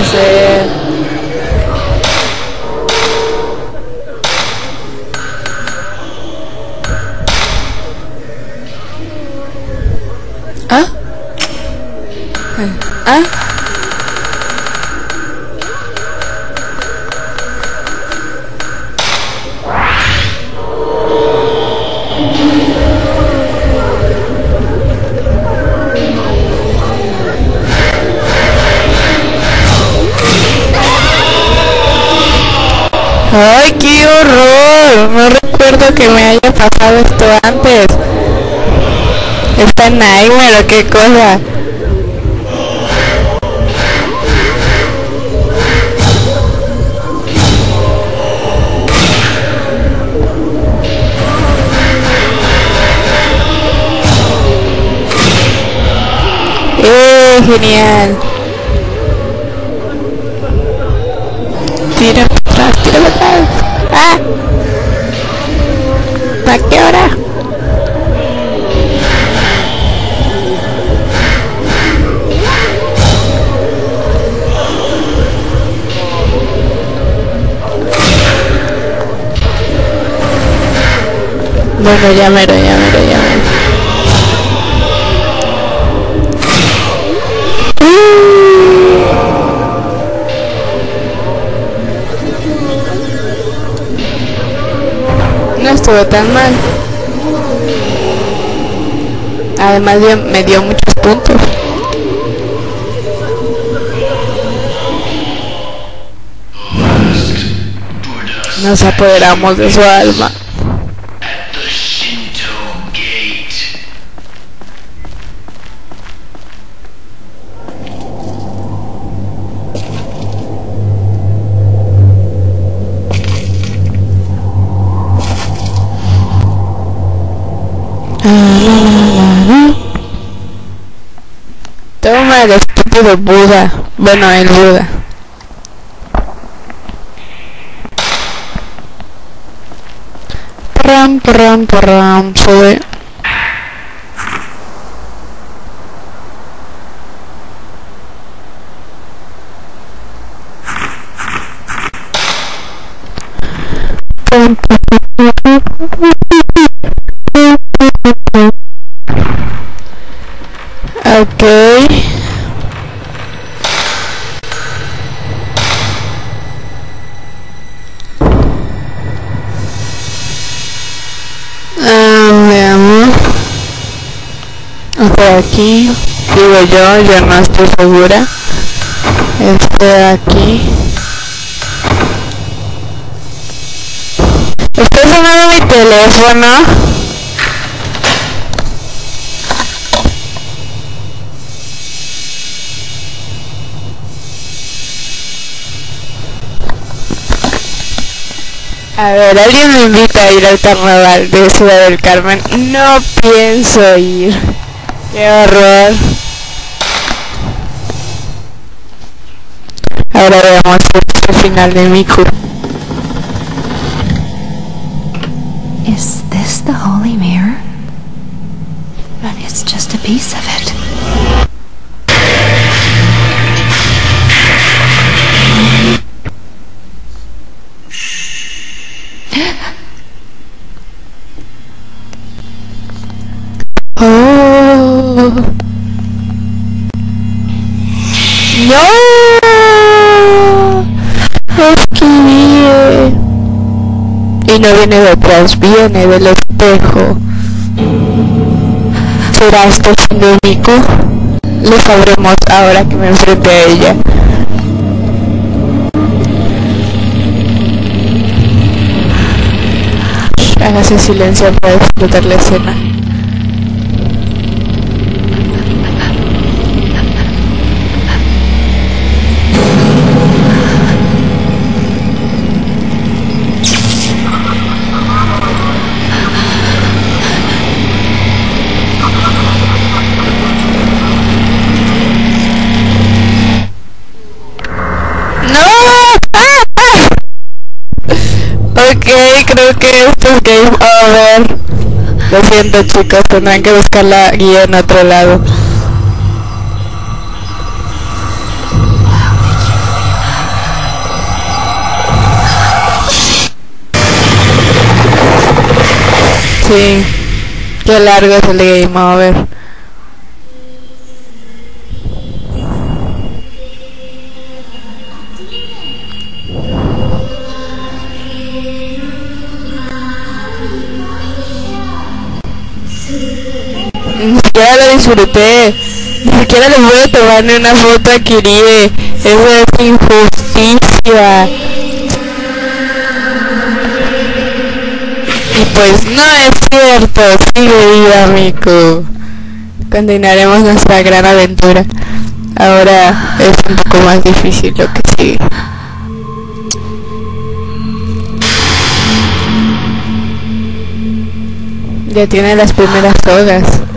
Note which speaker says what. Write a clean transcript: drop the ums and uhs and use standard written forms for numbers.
Speaker 1: puede ser. ¿Ah? ¿Ah? ¡Ay, qué horror! No recuerdo que me haya pasado esto antes. ¿Está Nightmare o qué cosa? Genial. Tira para atrás, tira para atrás. ¡Ah! ¿A qué hora? Bueno, ya mero. No estuvo tan mal. Además me dio muchos puntos. Nos apoderamos de su alma. Toma el estúpido Buda. Bueno, el Buda. Parram, sube. Okay. Veamos. Por aquí, digo yo no estoy segura. Aquí. Está sonando mi teléfono. A ver, alguien me invita a ir al carnaval de Ciudad del Carmen. No pienso ir. ¡Qué horror! Ahora veamos el final de Miku.
Speaker 2: Is this the Holy Mirror? But it's just a piece of it.
Speaker 1: Oh. No. Esquivé. Y no viene detrás, viene del espejo. ¿Será esto el fin de Miku? Lo sabremos ahora que me enfrente a ella. Hágase silencio para disfrutar la escena. Ok, creo que esto es game over. Lo siento, chicos, tendrán que buscar la guía en otro lado. Sí, qué largo es el game over. Ni siquiera lo disfruté, ni siquiera le puedo tomar ni una foto a Kirie. Eso es injusticia. Y pues no es cierto, sigue viva, amigo. Continuaremos nuestra gran aventura. Ahora es un poco más difícil lo que sigue. Ya tiene las primeras sogas.